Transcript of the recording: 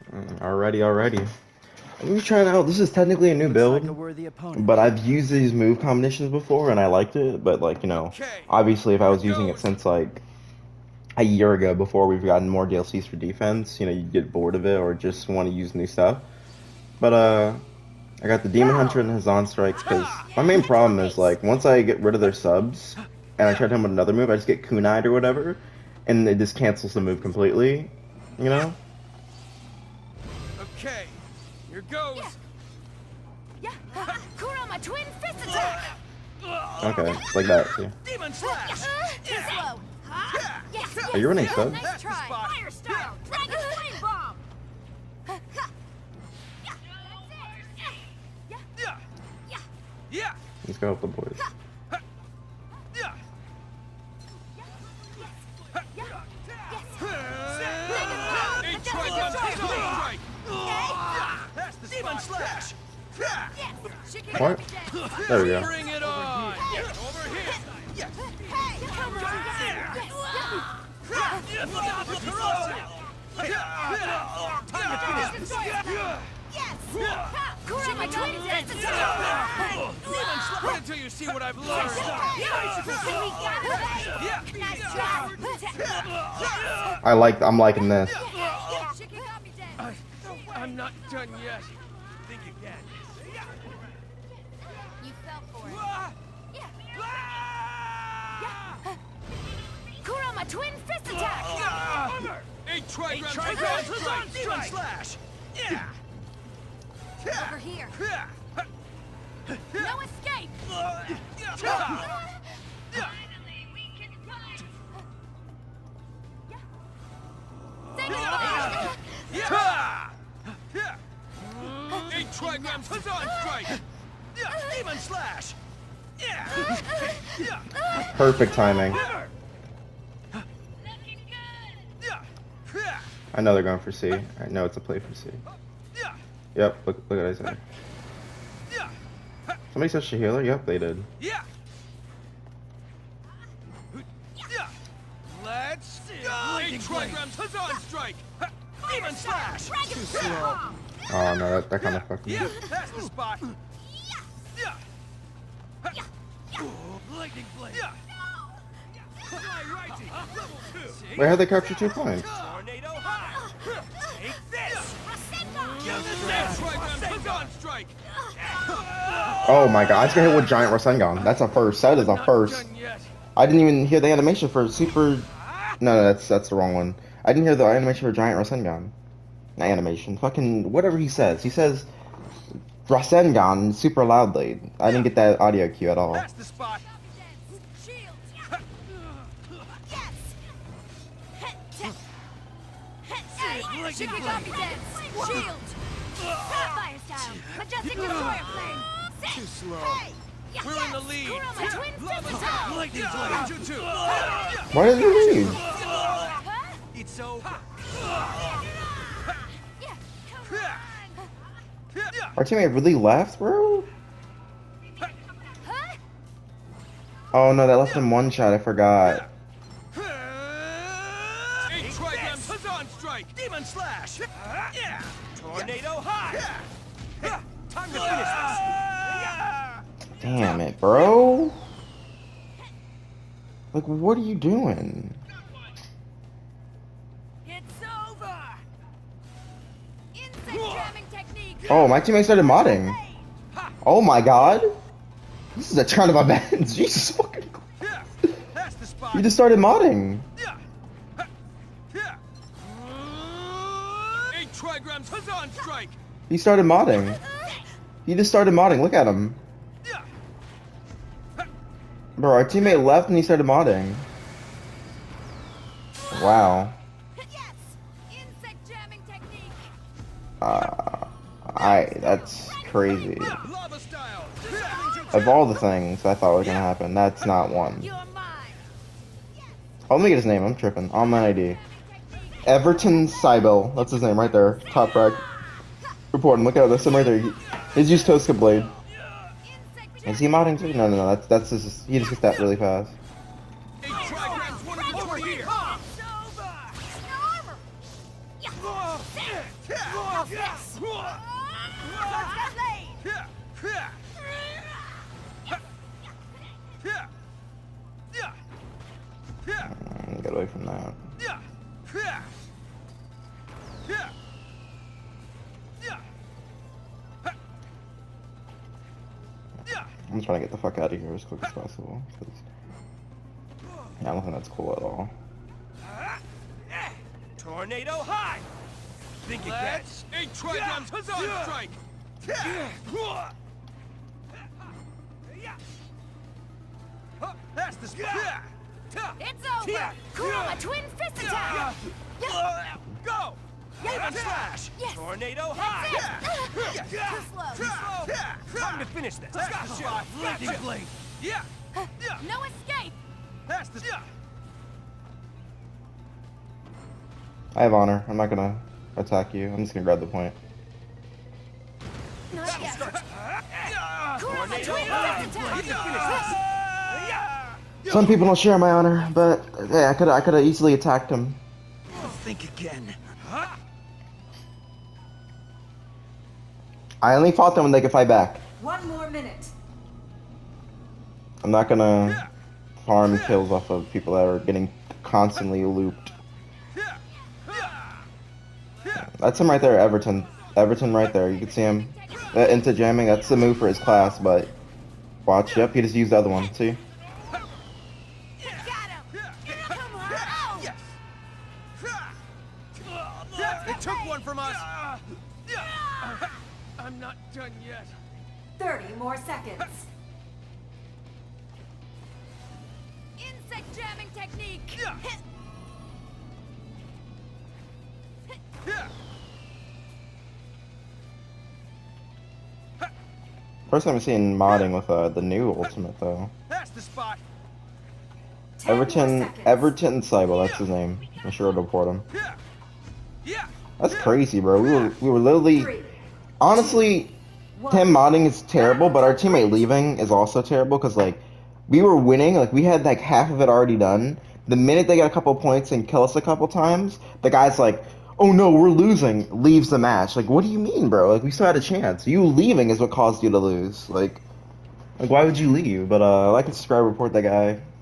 Alrighty. Let me try it out. This is technically a new Looks like a build, worthy opponent. but I've used these move combinations before and I liked it. But like, Okay, obviously if I was here using it goes. since like a year ago before we've gotten more DLCs for defense, you get bored of it or just want to use new stuff. But I got the Demon Hunter and Hazan Strike because my main problem is like once I get rid of their subs and I try to hit them with another move, I just get kunai'd or whatever, and it just cancels the move completely. You know? Okay, here goes. Yeah. Kurama twin fist attack. Okay, it's like that. See? Demon slash. Too slow. Yes. Are you running yes, sub? Nice That's the try. spot. Fire style. Dragon flame bomb. Yeah, yeah, Let's go help the boys. yeah. Eight trigon strike. That's the demon slash. What? There we go. Bring it on. Over here. Yes. Time to finish this. Kurama twin fist attack. Demon slash. Wait until you see what I've learned. I'm liking this. I'm not done yet. Think again. You fell for it. Ah! Kurama twin fist attack. Eight trigrams, demon slash. Yeah. Over here. No escape. Eight trigrams, Hazan strike. Demon slash. Perfect timing. I know they're going for C. I know it's a play for C. Yep, look at Isaiah. Somebody said she healer? Yep, they did. Yeah. Let's go. Eight trigrams, Hazan strike. Demon slash. Dragon flame bomb. Oh no, that kind of fucked me. Yeah, that's the spot. Yeah. Lightning blade. Yeah. Level 2. Wait, how'd they capture 2 points? Tornado high. Take this. Rasengan. Give this eight trigrams, Hazan strike. Oh my god, I just got hit with Giant Rasengan. That's a first. That is a Not first. done yet. I didn't even hear the animation for Super... No, that's the wrong one. I didn't hear the animation for Giant Rasengan. Animation. Fucking whatever he says. He says Rasengan super loudly. I didn't get that audio cue at all. That's the spot. Shield. Yes. Shikigami dance. Shield. Fire style. Majestic destroyer flame. Too slow. We're in the lead. Kurama twin fist attack. Lightning blade. Jutsu. Why did he leave? It's over. Our teammate really left, bro? Oh no, that left him one shot. I forgot. Eight trigrams, Hazan strike. Demon slash. Yeah. Tornado high. Time to finish this. Damn it, bro. Like, what are you doing? It's over. Insect jamming technique. Oh, my teammate started modding. Oh my god. This is a turn of events. Jesus fucking Yeah. That's the spot. He just started modding. Yeah. Yeah. Eight trigrams, Hazan strike. He started modding. He just started modding. Look at him. Yeah. Bro, our teammate left and he started modding. Wow. Yes. Insect jamming technique. That's crazy. Lava style. Of all the things I thought were gonna happen, that's not one. You're mine. Oh, let me get his name. I'm tripping. On my ID. Everton Cybele. That's his name right there. Top frag. Reporting. Look at this one right there. He's used Tosca Blade. Is he modding too? No. That's just, he just gets that really fast. Eight trigrams, one over here. How's this? Dodge that blade! Get away from that. I'm trying to get the fuck out of here as quick as possible. 'Cause, yeah, I don't think that's cool at all. Tornado high! Think again. Let's 8 trigrams Hazard strike! That's the spot! It's over! Kurama twin fist attack! Go! Yeah. Slash! Yes. Tornado That's high! it! Too slow! Time to finish this! Gotcha! Lightning blade! Yeah! No escape! That's the... I have honor. I'm not gonna attack you. I'm just gonna grab the point. Not yet! Kurama Tornado twin high! fist Time to finish attack! this! Some people don't share my honor, but yeah, I could have easily attacked him. Think again. I only fought them when they could fight back. 1 more minute. I'm not gonna farm kills off of people that are getting constantly looped. That's him right there, Everton. Everton right there. You can see him. That into jamming, that's the move for his class, but watch, yep, he just used the other one, see? Got him! Come on! Ow! They took one from us! I'm not done yet. 30 more seconds. Insect jamming technique! First time I'm seeing modding with the new ultimate though. That's the spot. 10 more seconds. Everton Cybo, that's his name. I'm sure to report him. Yeah. That's crazy, bro. We were literally, 3, honestly, 1. him modding is terrible, but our teammate leaving is also terrible because like we were winning, like we had like half of it already done. The minute they got a couple points and kill us a couple times, the guy's like, "Oh no, we're losing," leaves the match. Like, what do you mean, bro? Like we still had a chance. You leaving is what caused you to lose. Like why would you leave? But like and subscribe, report that guy.